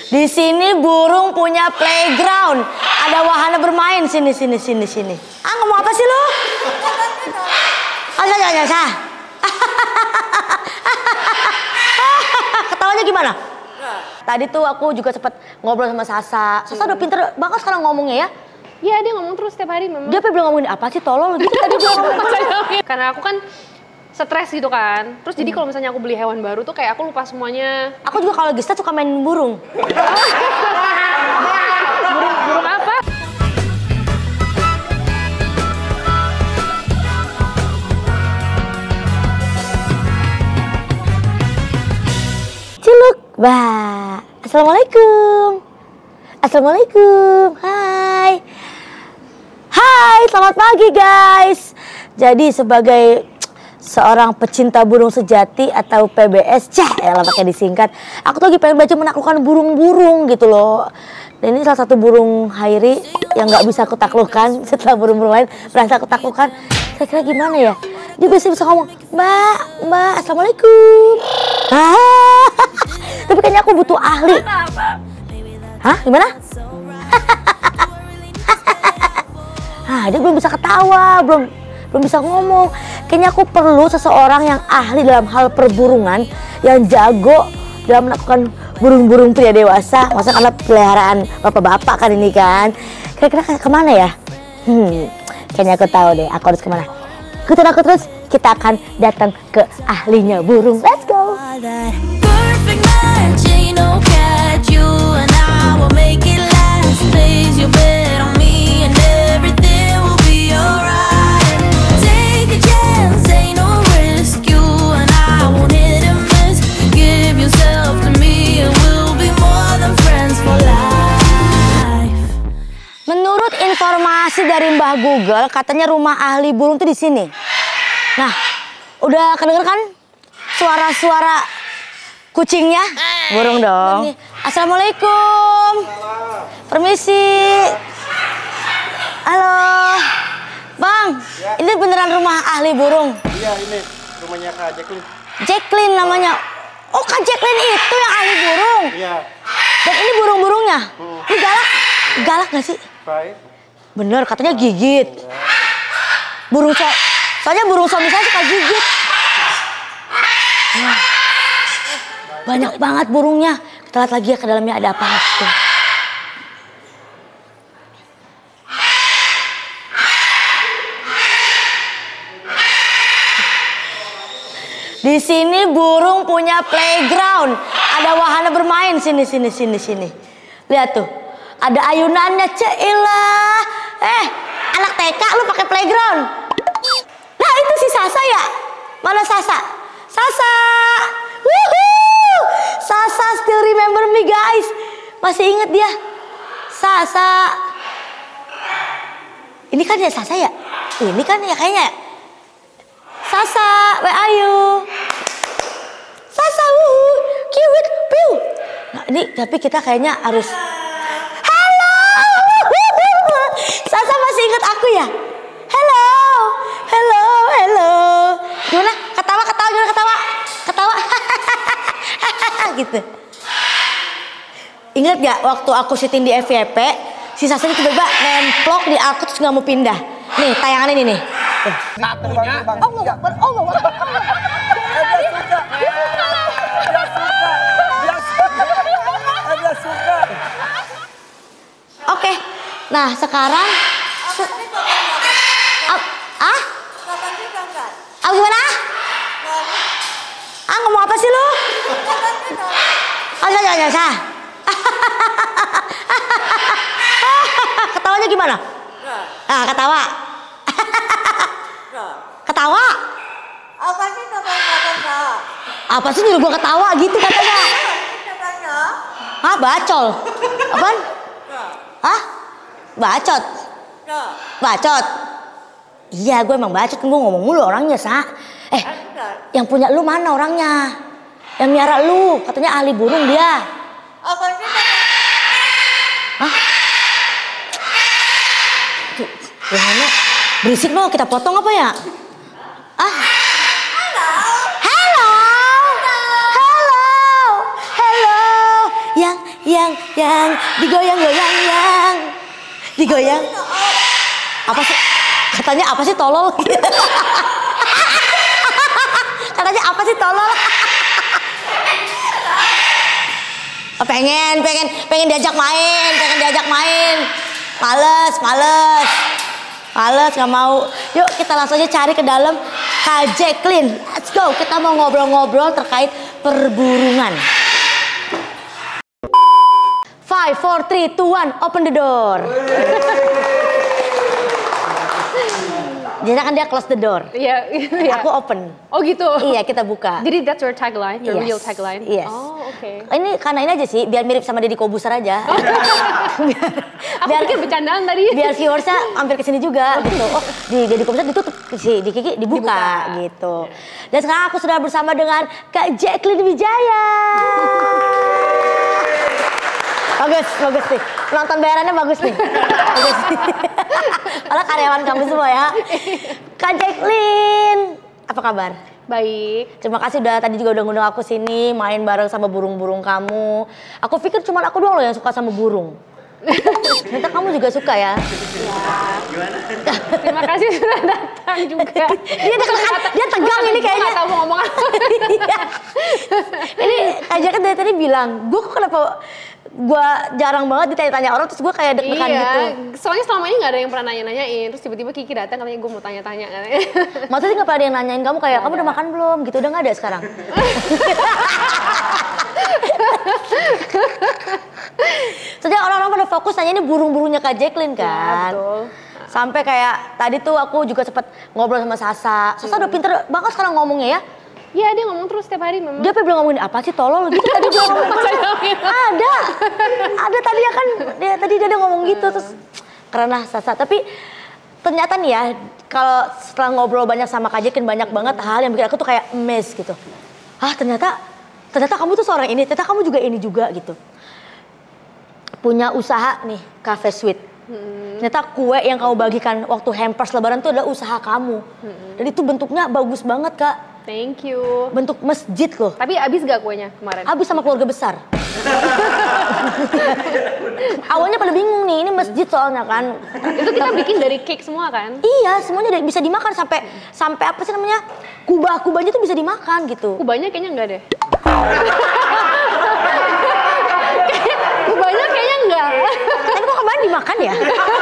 Di sini burung punya playground. Ada wahana bermain. Sini. Ah, ngomong apa sih lo? Oh, ya. Ketawanya gimana? Tadi tuh aku juga sempat ngobrol sama Sasa. Sasa udah pinter banget sekarang ngomongnya ya. Iya, dia ngomong terus setiap hari memang. Dia belum ngomongin apa sih, tolol gitu tadi belum ngomong. Karena aku kan stres gitu kan. Terus jadi kalau misalnya aku beli hewan baru tuh kayak aku lupa semuanya. Aku juga kalau lagi stres suka main burung. Burung apa? Ciluk, bah. Assalamualaikum. Hai. Selamat pagi guys. Jadi sebagai seorang pecinta burung sejati atau PBS, lah pakai disingkat. Aku tuh lagi pengen baca menaklukkan burung-burung gitu loh. Dan ini salah satu burung Hairi yang nggak bisa aku taklukkan setelah burung-burung lain berasa aku taklukkan. Kira-kira gimana ya? Dia biasanya bisa ngomong, Mbak, Assalamualaikum. Tapi kayaknya aku butuh ahli. Hah? Gimana? Dia belum bisa ketawa, belum bisa ngomong. Kayaknya aku perlu seseorang yang ahli dalam hal perburungan, yang jago dalam melakukan burung-burung pria dewasa. Masa karena peliharaan bapak-bapak kan ini kan. Kira-kira kemana ya? Kayaknya aku tahu deh, aku harus kemana. Ikutin aku terus, kita akan datang ke ahlinya burung. Let's go! Menurut informasi dari Mbah Google, katanya rumah ahli burung tuh di sini. Nah, udah kedenger kan suara-suara kucingnya? Burung dong. Assalamualaikum. Permisi. Halo. Bang, ya. Ini beneran rumah ahli burung? Iya, ini rumahnya Kak Jacqueline. Jacqueline namanya. Oh, Kak Jacqueline itu yang ahli burung? Iya. Dan ini burung-burungnya? Ini galak? Galak gak sih? Baik. Bener, katanya gigit. Soalnya burung suami saya suka gigit. Wah, banyak banget burungnya. Kita lihat lagi ya ke dalamnya ada apa tuh. Di sini burung punya playground. Ada wahana bermain. Sini. Lihat tuh. Ada ayunannya, Ceilah. Anak TK lu pakai playground. Nah, itu si Sasa ya? Mana Sasa? Sasa. Woohoo! Sasa still remember me, guys. Masih inget dia? Sasa. Ini kan ya Sasa ya? Ini kan ya kayaknya. Sasa, where are you? Sasa, cute, piu. Nah, ini tapi kita kayaknya harus. Sasa masih ingat aku ya? Hello. Gimana? Ketawa. Gitu. Ingat gak waktu aku syuting di FYP, si Sasa ini tiba-tiba nemplok di aku terus gak mau pindah. Nih, tayangan ini nih. Oke. Nah, sekarang gimana? Ngomong apa sih lu? Oh, ya. Ketawanya gimana? Ketawa. Ketawa? Apa sih nyuruh gua ketawa gitu katanya? Bacol. Apaan? Bacot. Iya, gue emang bacot, gue ngomong mulu orangnya, Sa. Yang punya lu mana orangnya? Yang miara lu, katanya ahli burung dia. Gimana? Berisik lo, kita potong apa ya? Hello. yang digoyang-goyang yang digoyang. Apa sih? Katanya apa sih tolol? Katanya apa sih tolol? Pengen diajak main. Males, nggak mau. Yuk kita langsung aja cari ke dalam Kak Jacqueline. Let's go, kita mau ngobrol-ngobrol terkait perburungan. 5, 4, 3, 2, 1, open the door. Jadi kan dia close the door. Iya. Aku open. Oh gitu? Iya, kita buka. Jadi that's your tagline, your Yes. real tagline? Yes. Oh, oke. Ini karena ini aja sih, biar mirip sama Deddy Kobuser aja. Aku pikir bercandaan tadi. Biar viewersnya hampir kesini juga gitu. Oh, di Deddy Kobuser ditutup, di Kiki dibuka gitu. Dan sekarang aku sudah bersama dengan Kak Jacqueline Wijaya. Bagus nih. Penonton bayarannya bagus nih. Bagus. Kalau karyawan kamu semua ya. Kak Jacqueline, apa kabar? Baik. Terima kasih tadi juga udah ngundang aku sini main bareng sama burung-burung kamu. Aku pikir cuma aku doang loh yang suka sama burung. Ternyata kamu juga suka ya? Terima kasih sudah datang juga. Dia tegang ini kayaknya. Gak tahu mau ngomong apa. Ini Kak Jacqueline dari tadi bilang, gue kok kenapa gue jarang banget ditanya-tanya orang, terus gue kayak deg-degan gitu. Soalnya selama ini gak ada yang pernah nanya-nanyain. Terus tiba-tiba Kiki datang katanya gue mau tanya-tanya katanya. Maksudnya gak pernah ada yang nanyain kamu kayak, kamu udah makan belum? Gitu, udah gak ada sekarang. Soalnya orang-orang pada fokus nanya ini burung-burungnya Kak Jacqueline kan. Ya, betul. Sampai kayak tadi tuh aku juga sempat ngobrol sama Sasa. Sasa udah pinter banget sekarang ngomongnya ya. Iya, dia ngomong terus setiap hari memang. Dia sampai bilang ngomongin apa sih tolol gitu tadi dia ngomong. Ada tadi ya kan dia ngomong gitu terus keren lah Sasa. Tapi ternyata nih ya kalau setelah ngobrol banyak sama Kak Jacqueline banyak banget hal yang bikin aku tuh kayak amazed gitu. Ternyata kamu tuh seorang ini, ternyata kamu juga ini juga gitu. Punya usaha nih, Cafe Sweet. Ternyata kue yang kamu bagikan waktu hampers lebaran itu adalah usaha kamu. Dan itu bentuknya bagus banget Kak. Thank you. Bentuk masjid loh. Tapi habis gak kuenya kemarin? Habis sama keluarga besar. Awalnya pada bingung nih, ini masjid soalnya kan. Itu kita bikin dari cake semua kan? Iya, semuanya bisa dimakan sampai apa sih namanya? Kubah-kubahnya tuh bisa dimakan gitu. Kubahnya kayaknya enggak deh. Kubahnya kayaknya enggak. Tapi kok kemarin dimakan ya?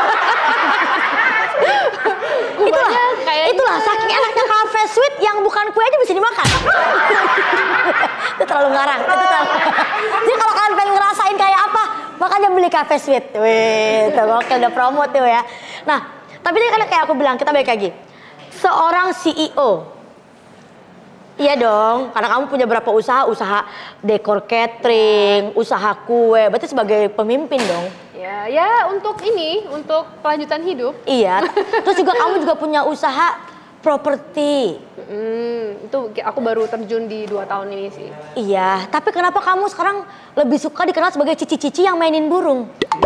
Itulah saking enaknya Cafe Sweet yang bukan kue aja bisa dimakan. Itu terlalu ngarang. Jadi kalau kalian pengen ngerasain kayak apa, makanya beli Cafe Sweet. Wih, tuh oke udah promo tuh ya. Nah, tapi ini kan kayak aku bilang, kita balik lagi. Seorang CEO. Iya dong, karena kamu punya berapa usaha dekor catering, usaha kue, berarti sebagai pemimpin dong. Ya untuk kelanjutan hidup. Iya, terus juga kamu juga punya usaha properti. Itu aku baru terjun di 2 tahun ini sih. Iya, tapi kenapa kamu sekarang lebih suka dikenal sebagai cici-cici yang mainin burung?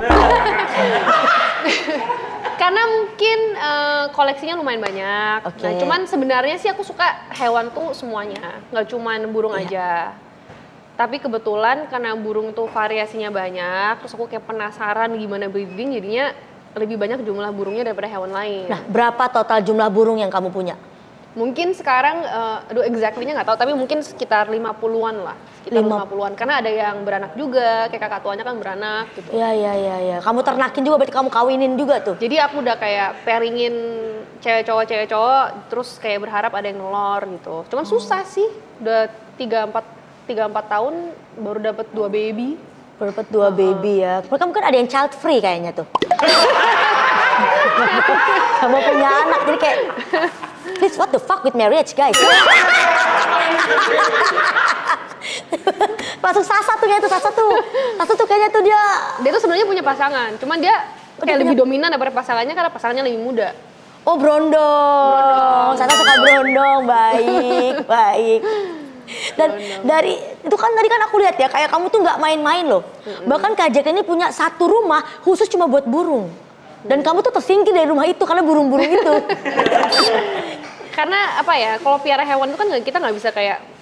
Karena mungkin koleksinya lumayan banyak. Oke. Nah, cuman sebenarnya sih aku suka hewan tuh semuanya, nggak cuman burung aja. Tapi kebetulan karena burung tuh variasinya banyak, terus aku kayak penasaran gimana breeding, jadinya lebih banyak jumlah burungnya daripada hewan lain. Nah, berapa total jumlah burung yang kamu punya? Mungkin sekarang, exactly-nya nggak tahu, tapi mungkin sekitar 50-an lah. Sekitar 50-an, karena ada yang beranak juga, kayak kakak tuanya kan beranak gitu. Iya. Kamu ternakin juga, berarti kamu kawinin juga tuh? Jadi aku udah kayak pairingin cewek cowok, terus kayak berharap ada yang nelor gitu. Cuman susah sih, udah 3-4 tahun baru dapat 2 baby. Baru dapat 2 baby ya. Mereka mungkin ada yang child free kayaknya tuh. Kamu punya anak, jadi kayak... Please, what the fuck with marriage, guys? Masuk Sasa tuh kayaknya tuh, Sasa tuh kayaknya tuh dia tuh sebenarnya punya pasangan, cuman dia kayak lebih dominan daripada pasangannya karena pasangannya lebih muda. Oh, brondong. Sasa suka brondong, baik. Dan dari itu kan tadi kan aku lihat ya, kayak kamu tuh nggak main-main loh. Bahkan Kak Jacqueline ini punya satu rumah khusus cuma buat burung. Dan kamu tuh tersingkir dari rumah itu karena burung-burung itu. Karena apa ya, kalau piara hewan itu kan kita nggak bisa kayak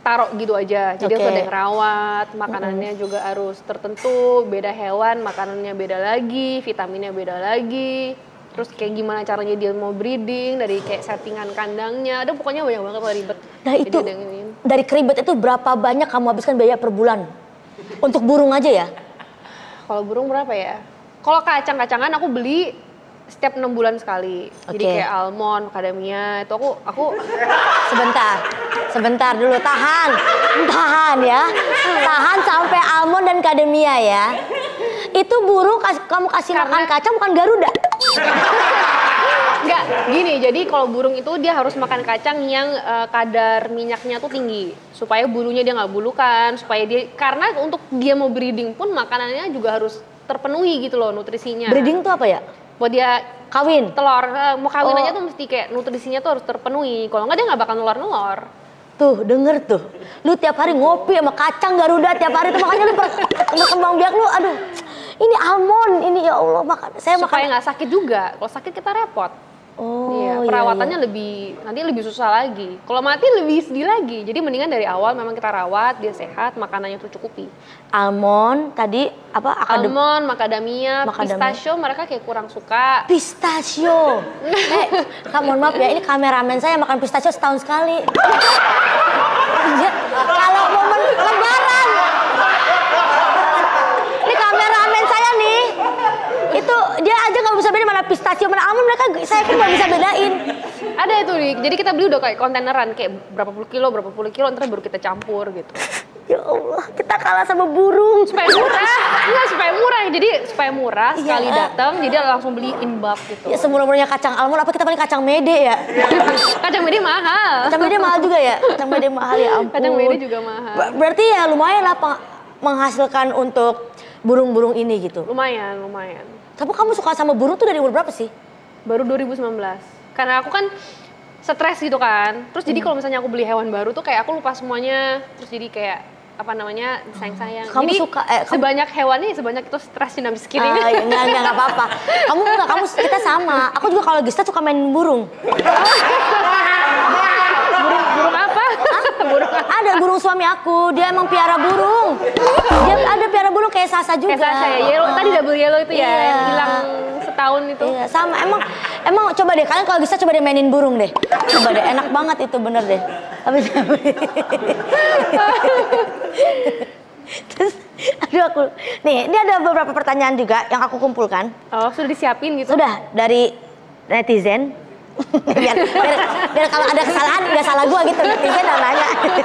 taruh gitu aja. Jadi harus Oke. ada yang rawat, makanannya juga harus tertentu, beda hewan, makanannya beda lagi, vitaminnya beda lagi. Terus kayak gimana caranya dia mau breeding, dari kayak settingan kandangnya, ada pokoknya banyak banget lah ribet. Nah Jadi itu ada yang iniin. dari keribet itu berapa banyak kamu habiskan biaya per bulan? Untuk burung aja ya? Kalau burung berapa ya? Kalau kacang-kacangan aku beli setiap 6 bulan sekali. Jadi Oke. kayak almond, macadamia itu aku Sebentar dulu, tahan ya. Tahan sampai almond dan kademia ya. Itu burung kamu kasih makan kacang bukan Garuda. enggak gini. Jadi kalau burung itu dia harus makan kacang yang kadar minyaknya tuh tinggi supaya bulunya dia nggak bulukan, supaya dia karena untuk dia mau breeding pun makanannya juga harus terpenuhi gitu loh nutrisinya. Breeding tuh apa ya? Buat dia Kawin. telur mau kawin Oh. aja tuh mesti kayak nutrisinya tuh harus terpenuhi. Kalau nggak dia nggak bakal nelor. Tuh, denger tuh. Lu tiap hari ngopi sama kacang Garuda tiap hari tuh, makanya lu berkembang biak lu. Aduh. Ini almond, ini ya Allah makan. Saya Supaya makan. nggak sakit juga. Kalau sakit kita repot. Oh, Iya, perawatannya nanti lebih susah lagi. Kalau mati lebih sedih lagi. Jadi mendingan dari awal memang kita rawat, dia sehat, makanannya tercukupi. Almond tadi apa? Almond, macadamia, Macadamia. pistachio mereka kayak kurang suka. Pistachio. Kak, mohon maaf ya, ini kameramen saya makan pistachio setahun sekali. Iya, kalau momen lebaran. Ini kameramen saya nih. Itu dia aja nggak bisa bedain mana pistachio mana almond, saya kan nggak bisa bedain. Ada itu, Rik. Jadi kita beli udah kayak kontaineran, kayak berapa puluh kilo, ntar baru kita campur gitu. Ya Allah, kita kalah sama burung. Supaya murah. Enggak, supaya murah. Jadi supaya murah, sekali Iya. datang, jadi langsung beli in bulk gitu. Ya semurah-murahnya kacang almond, apa kita paling kacang mede ya? Kacang mede mahal. Kacang mede mahal juga ya? Kacang mede mahal ya ampun. Kacang mede juga mahal. Berarti ya lumayan lah menghasilkan untuk burung-burung ini gitu. Lumayan. Tapi kamu suka sama burung tuh dari umur berapa sih? Baru 2019. Karena aku kan stres gitu kan. Terus jadi kalau misalnya aku beli hewan baru tuh kayak aku lupa semuanya. Terus jadi kayak apa namanya sayang-sayang. Kamu jadi suka- sebanyak hewannya sebanyak itu stres I'm just kidding. Enggak apa-apa. Kita sama. Aku juga kalau lagi stres suka main burung. burung apa? burung apa? Ada burung suami aku, dia emang piara burung. Dia ada piara burung kayak Sasa juga. Kayak saya yellow tadi double yellow itu ya, Iya. yang hilang setahun itu. Iya, sama. Emang coba deh kalian kalau bisa coba deh mainin burung deh. Coba deh, enak banget itu bener deh. Habis Terus, ini ada beberapa pertanyaan juga yang aku kumpulkan. Oh, sudah disiapin gitu? Sudah dari netizen. biar kalau ada kesalahan nggak salah gua gitu, netizen yang nanya.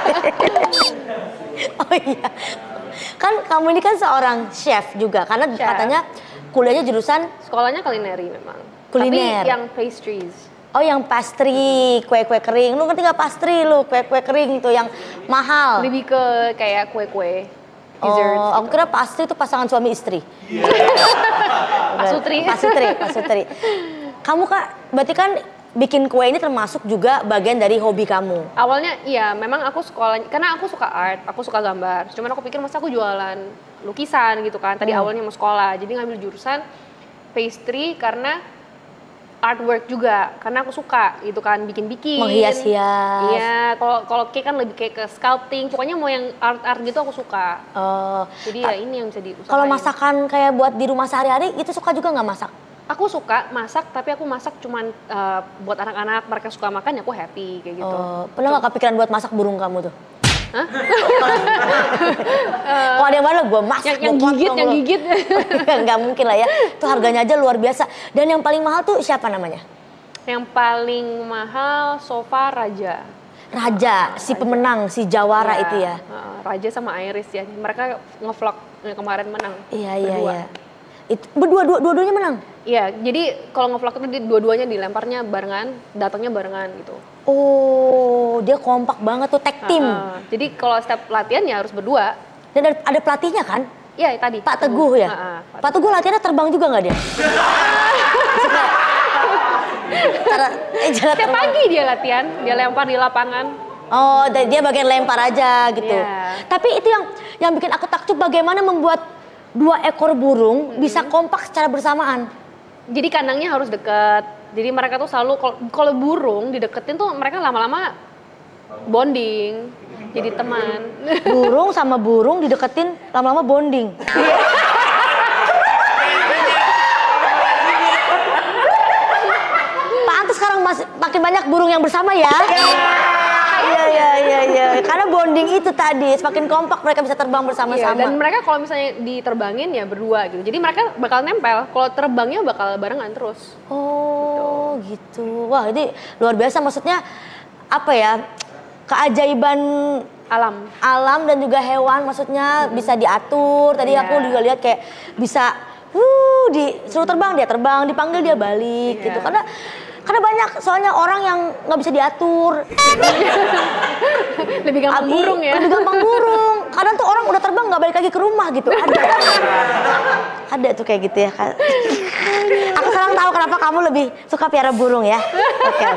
Oh iya, kan kamu ini kan seorang chef juga karena Chef. katanya kuliahnya jurusan Sekolahnya kulineri memang. Kuliner. Tapi yang pastries. oh yang pastry, kue-kue kering. Lu ngerti nggak pastry lu, kue-kue kering tuh yang mahal. Lebih ke kayak kue-kue. Desserts. Oh, aku kira pastry itu pasangan suami istri. Pasutri. Pasutri. Kamu Kak, berarti kan bikin kue ini termasuk juga bagian dari hobi kamu. Awalnya iya, memang aku sekolah karena aku suka art, aku suka gambar. Cuman aku pikir masa aku jualan lukisan gitu kan. Tadi awalnya mau sekolah, jadi ngambil jurusan pastry karena artwork juga, karena aku suka gitu kan, bikin-bikin. Menghias-hias. Iya, kalau cake kan lebih kayak ke sculpting. Pokoknya mau yang art gitu aku suka. Jadi ya ini yang bisa diusahain. Kalau masakan kayak buat di rumah sehari-hari itu suka juga nggak masak? Aku suka masak, tapi aku masak cuman buat anak-anak, mereka suka makan ya aku happy kayak gitu. Pernah nggak kepikiran buat masak burung kamu tuh? Kalau ada yang mana gue masak, yang gigit. Nggak mungkin lah ya. Itu harganya aja luar biasa. Dan yang paling mahal tuh siapa namanya? Yang paling mahal sofa Raja. Raja, si pemenang, si Jawara Ya, itu ya. Raja sama Iris ya. Mereka ngevlog yang kemarin menang. Iya. Itu dua-duanya menang. Iya, jadi kalau ngevlog itu dua-duanya dilemparnya barengan, datangnya barengan gitu. Oh, dia kompak banget tuh, tag team. Jadi kalau setiap latihan ya harus berdua. Dan ada pelatihnya kan? Iya tadi. Pak Teguh ya? Pak Teguh latihannya terbang juga nggak dia? Setiap pagi dia latihan, dia lempar di lapangan. Oh, dia bagian lempar aja gitu. Iya. Tapi itu yang bikin aku takjub, bagaimana membuat 2 ekor burung bisa kompak secara bersamaan. Jadi kandangnya harus deket. Jadi mereka tuh selalu kalau burung dideketin tuh mereka lama-lama bonding. Jadi teman. Burung sama burung dideketin lama-lama bonding. Pantes sekarang makin banyak burung yang bersama ya. Iya. Karena bonding itu tadi, semakin kompak mereka bisa terbang bersama-sama. Dan mereka kalau misalnya diterbangin ya berdua gitu. Jadi mereka bakal nempel. Kalau terbangnya bakal barengan terus. Oh, gitu. Wah, ini luar biasa. Maksudnya apa ya? Keajaiban alam dan juga hewan, maksudnya bisa diatur. Tadi aku juga lihat kayak bisa disuruh terbang, dia terbang, dipanggil dia balik gitu. Karena banyak soalnya orang yang nggak bisa diatur. Lebih gampang burung ya. Lebih gampang burung. Kadang tuh orang udah terbang nggak balik lagi ke rumah gitu. Ada tuh kayak gitu ya. Aku sekarang tahu kenapa kamu lebih suka piara burung ya. Oke.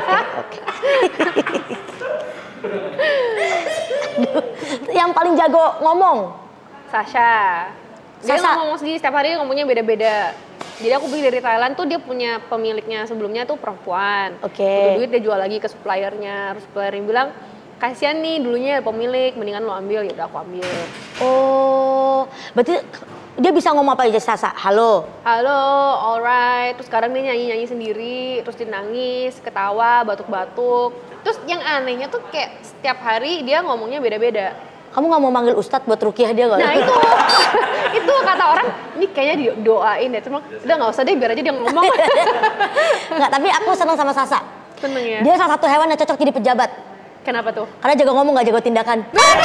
Yang paling jago ngomong? Sasha. Dia ngomong sendiri setiap hari, ngomongnya beda-beda. Jadi aku beli dari Thailand tuh, dia punya pemiliknya sebelumnya tuh perempuan. Butuh duit dia jual lagi ke suppliernya. Terus suppliernya bilang, kasihan nih dulunya pemilik, mendingan lo ambil. Ya udah aku ambil. Oh, berarti dia bisa ngomong apa aja, Sasa? Halo, alright. Terus sekarang dia nyanyi sendiri, terus dia nangis, ketawa, batuk-batuk. Terus yang anehnya tuh kayak setiap hari dia ngomongnya beda-beda. Kamu nggak mau manggil Ustadz buat rukiah dia nggak? Nah itu kata orang, ini kayaknya didoain ya. Cuma udah nggak usah deh, biar aja dia ngomong. Nggak, tapi aku senang sama Sasa. Seneng ya? Dia salah satu hewan yang cocok jadi pejabat. Kenapa tuh? Karena jago ngomong nggak jago tindakan.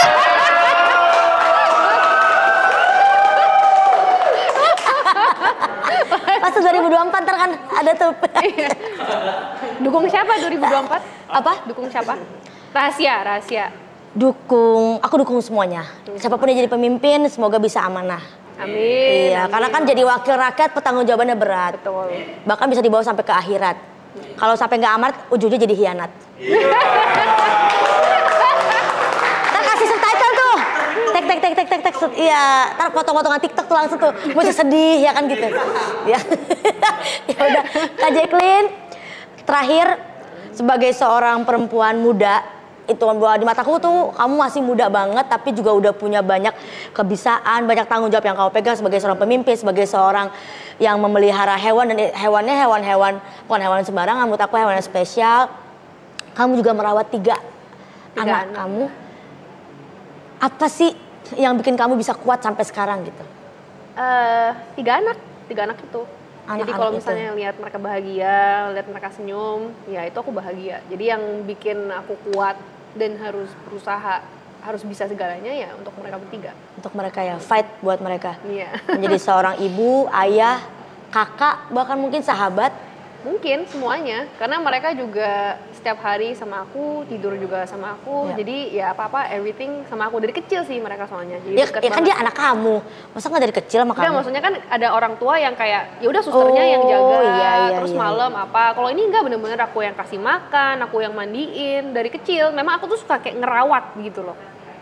Pas 2024 ntar kan ada tuh. Dukung siapa 2024? Apa? Dukung siapa? Rahasia. Aku dukung semuanya. Siapapun yang jadi pemimpin, semoga bisa amanah. Amin. Iya, karena kan jadi wakil rakyat pertanggungjawabannya berat. Betul. Bahkan bisa dibawa sampai ke akhirat. Kalau sampai nggak amanat, ujungnya jadi hianat. Ntar kasih subtitle tuh. Tek. Iya, ntar potong-potongan TikTok tuh langsung tuh. Musik sedih, ya kan gitu. Ya. Ya udah, Kak Jacqueline, terakhir sebagai seorang perempuan muda, itu di mataku tuh kamu masih muda banget, tapi juga udah punya banyak kebisaan, banyak tanggung jawab yang kamu pegang sebagai seorang pemimpin, sebagai seorang yang memelihara hewan, dan hewannya bukan hewan sembarangan, menurut aku hewan yang spesial. Kamu juga merawat tiga anak kamu. Apa sih yang bikin kamu bisa kuat sampai sekarang gitu? Tiga anak itu. Jadi kalau misalnya lihat mereka bahagia, lihat mereka senyum, ya itu aku bahagia. Jadi yang bikin aku kuat dan harus berusaha, harus bisa segalanya ya untuk mereka bertiga. Untuk mereka ya, fight buat mereka. Iya. Menjadi seorang ibu, ayah, kakak, bahkan mungkin sahabat. Mungkin semuanya, karena mereka juga setiap hari sama aku, tidur juga sama aku. Ya. Jadi ya apa-apa, everything sama aku. Dari kecil sih mereka soalnya. Jadi ya kan dia anak kamu, masa nggak dari kecil sama kamu? Enggak, maksudnya kan ada orang tua yang kayak, ya udah susternya yang jaga, terus malam apa. Kalau ini enggak, bener-bener aku yang kasih makan, aku yang mandiin. Dari kecil, memang aku tuh suka kayak ngerawat gitu loh.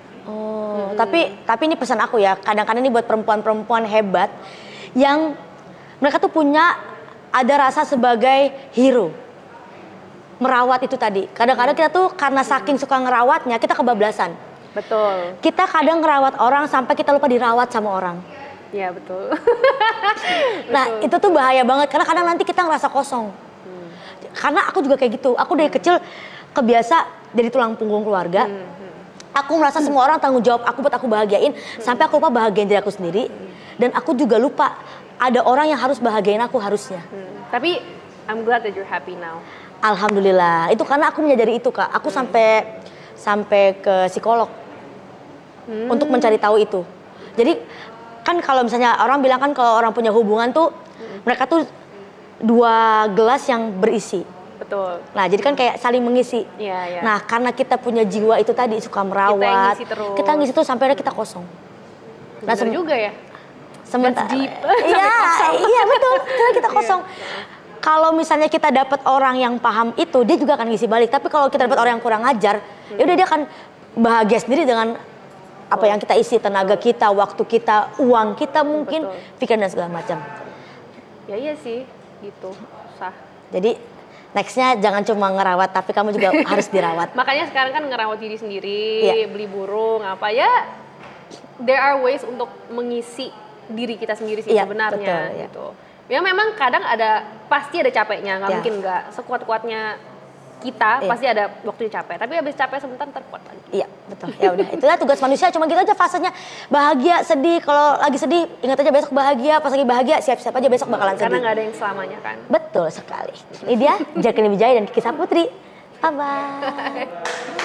Tapi ini pesan aku ya, kadang-kadang ini buat perempuan-perempuan hebat yang mereka tuh punya ada rasa sebagai hero. Merawat itu tadi. Kadang-kadang kita tuh karena saking suka ngerawatnya, kita kebablasan. Betul. Kita kadang ngerawat orang sampai kita lupa dirawat sama orang. Iya, betul. Nah, itu tuh bahaya banget. Karena kadang nanti kita ngerasa kosong. Karena aku juga kayak gitu. Aku dari kecil kebiasa dari tulang punggung keluarga. Aku merasa semua orang tanggung jawab aku buat aku bahagiain. Sampai aku lupa bahagiain diri aku sendiri. Dan aku juga lupa ada orang yang harus bahagiain aku harusnya. Tapi I'm glad that you're happy now. Alhamdulillah. Itu karena aku menyadari itu, Kak. Aku sampai ke psikolog untuk mencari tahu itu. Jadi kan kalau misalnya orang bilang kan kalau orang punya hubungan tuh mereka tuh 2 gelas yang berisi. Betul. Nah, jadi kan kayak saling mengisi. Iya. Nah, karena kita punya jiwa itu tadi suka merawat. Kita ngisi terus sampai kita kosong. Nah, juga ya. Sementara, iya betul, karena kita kosong. Kalau misalnya kita dapat orang yang paham itu, dia juga akan ngisi balik. Tapi kalau kita dapat orang yang kurang ajar, ya udah dia akan bahagia sendiri dengan apa yang kita isi, tenaga kita, waktu kita, uang kita mungkin, pikiran dan segala macam. Ya iya sih, gitu, susah. Jadi Nextnya jangan cuma ngerawat, tapi kamu juga harus dirawat. Makanya sekarang kan ngerawat diri sendiri, Iya. beli burung, apa ya. There are ways untuk mengisi diri kita sendiri sih Iya, sebenarnya betul, ya. gitu. Ya memang kadang pasti ada capeknya, nggak Iya. mungkin nggak sekuat-kuatnya kita, Iya. pasti ada waktunya capek. Tapi habis capek sebentar terkuat lagi. Iya, betul. Ya udah, itulah tugas manusia. Cuma gitu aja fasenya. Bahagia, sedih. Kalau lagi sedih, ingat aja besok bahagia. Pas lagi bahagia, siap-siap aja besok bakalan sedih. Karena nggak ada yang selamanya kan. Betul sekali. Ini dia Jacqueline Wijaya dan Kiki Saputri. Bye-bye.